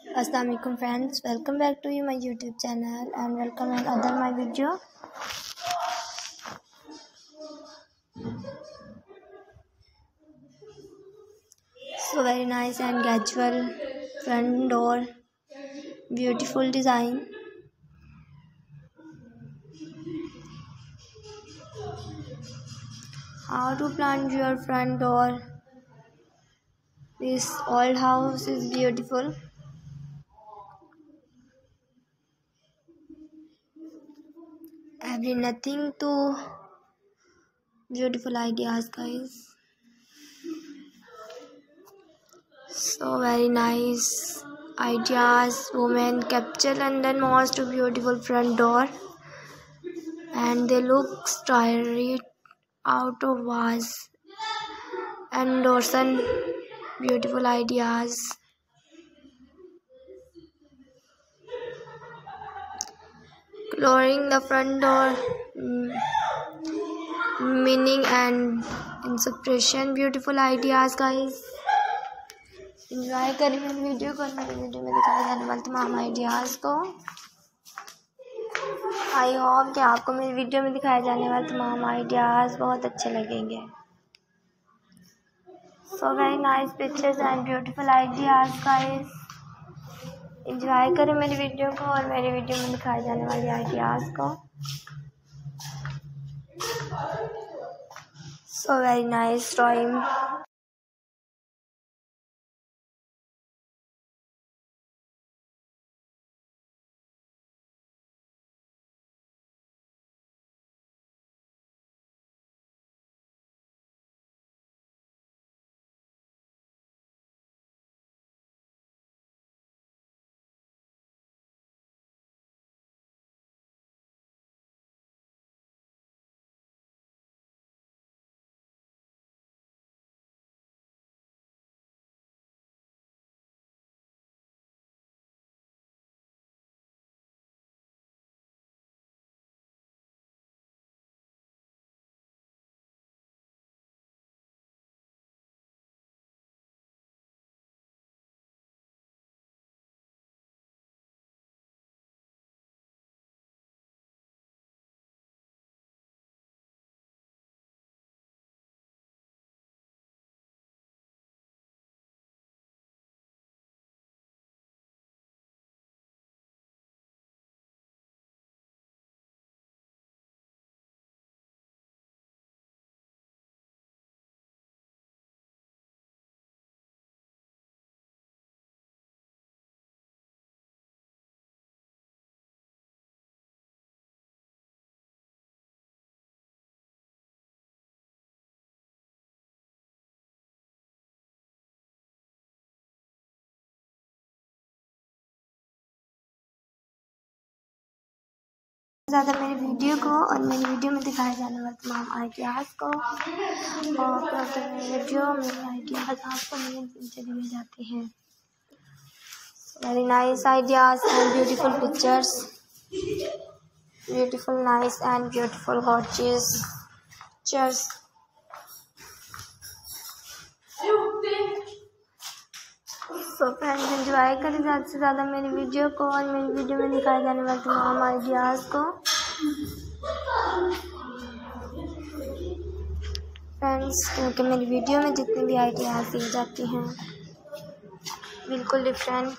Assalamu alaikum friends, welcome back to my YouTube channel and welcome on other my video. So very nice and casual front door, beautiful design. How to plant your front door? This old house is beautiful. Nothing to beautiful ideas, guys. So very nice ideas. Women capture London most beautiful front door, and they look straight out of vase and Dawson. Beautiful ideas. Coloring the front door, meaning and inspiration. Beautiful ideas, guys. Enjoy करें मेरी video को और मेरी video में दिखाए जाने वाले तमाम आइडियाज़ को। आई होप कि आपको मेरी वीडियो में दिखाए जाने वाले तमाम आइडियाज़ बहुत अच्छे लगेंगे। So very nice pictures and beautiful ideas, guys. Enjoy करें मेरी वीडियो को और मेरी वीडियो में दिखाए जाने वाले आइडियाज़ को। So very nice drawing. ज़्यादा मेरी वीडियो को और मेरी वीडियो में दिखाए जाने वाले तमाम आइडियाज़ को और वीडियो मेरे आइडियाज़ आपको मेरे पीछे दिए जाते हैं। Very nice ideas and beautiful pictures, beautiful nice and beautiful gorgeous pictures. So friends, enjoy करें ज़्यादा से ज़्यादा मेरी वीडियो को और मेरी वीडियो में दिखाए जाने वाले तमाम आइडियाज़ को। फ्रेंड्स, क्योंकि मेरी वीडियो में जितने भी आइडियाज़ दिए जाते हैं बिल्कुल different,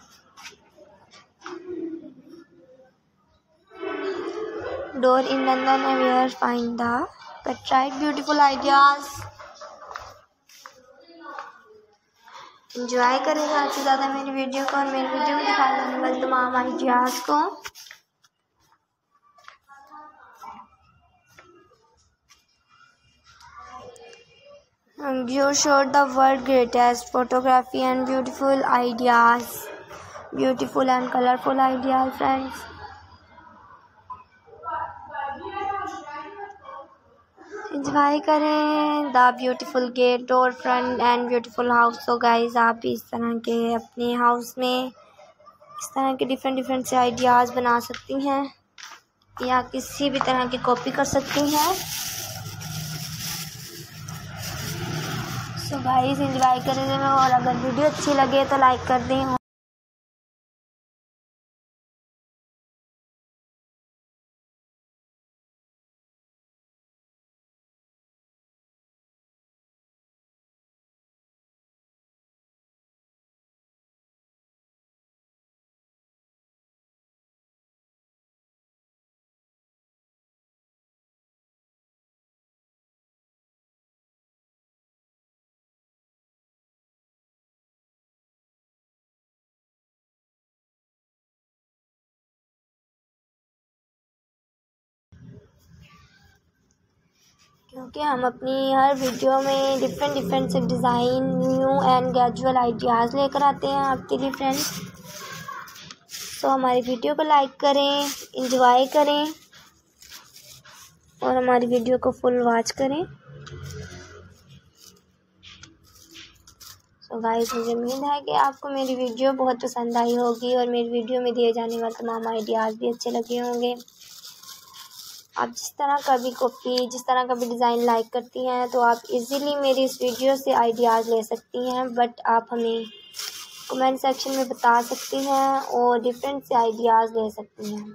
door in London and where find the right beautiful ideas. Enjoy करें ज़्यादा से ज़्यादा मेरी वीडियो को और मेरी वीडियो में दिखाए जाने वाले तमाम आइडियाज़ को। You showed the world greatest photography and beautiful ideas, beautiful and colorful ideas, friends. Enjoy करें the beautiful gate, door, front and beautiful house. So guys, आप भी इस तरह के अपने हाउस में इस तरह के डिफरेंट से आइडियाज़ बना सकती हैं या किसी भी तरह की कॉपी कर सकती हैं। सो गाइस, एंजॉय करें और अगर वीडियो अच्छी लगे तो लाइक कर दें। क्योंकि हम अपनी हर वीडियो में डिफरेंट से design new and casual ideas लेकर आते हैं आपके लिए फ्रेंड्स। तो हमारी वीडियो को लाइक करें, एंजॉय करें और हमारी वीडियो को फुल वॉच करें। तो गाइस, मुझे उम्मीद है कि आपको मेरी वीडियो बहुत पसंद आई होगी और मेरी वीडियो में दिए जाने वाले तमाम आइडियाज़ भी अच्छे लगे होंगे। आप जिस तरह का भी डिज़ाइन लाइक करती हैं तो आप इजीली मेरी इस वीडियो से आइडियाज़ ले सकती हैं, बट आप हमें कमेंट सेक्शन में बता सकती हैं और डिफरेंट से आइडियाज़ ले सकती हैं।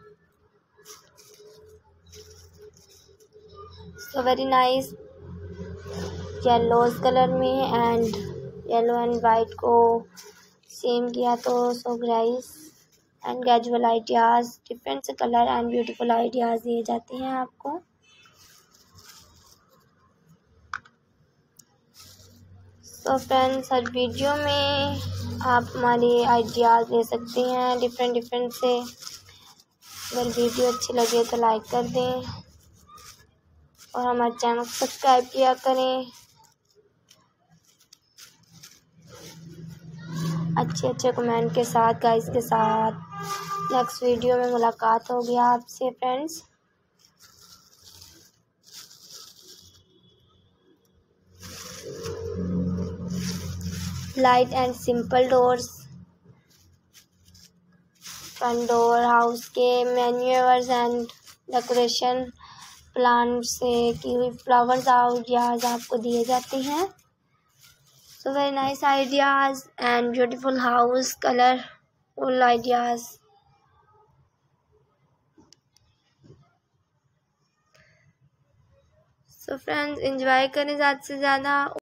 So very nice, yellows colour में एंड येलो एंड वाइट को सेम किया। तो so guys and casual ideas, different से कलर एंड ब्यूटीफुल आइडियाज़ दिए जाते हैं आपको। सो फ्रेंड्स, हर वीडियो में आप हमारे आइडियाज़ ले सकते हैं डिफरेंट से। अगर वीडियो अच्छी लगे तो लाइक कर दें और हमारे चैनल को सब्सक्राइब किया करें। अच्छे कमेंट के साथ गाइस के साथ नेक्स्ट वीडियो में मुलाकात होगी आपसे friends. Light and simple doors, front door, house के मैन्यूअर्स एंड डेकोरेशन, प्लांट से की हुई फ्लावर्स आइडियाज़ आपको दिए जाते हैं। So very nice ideas and beautiful house, colourful ideas. So friends, enjoy करें ज़्यादा से ज़्यादा।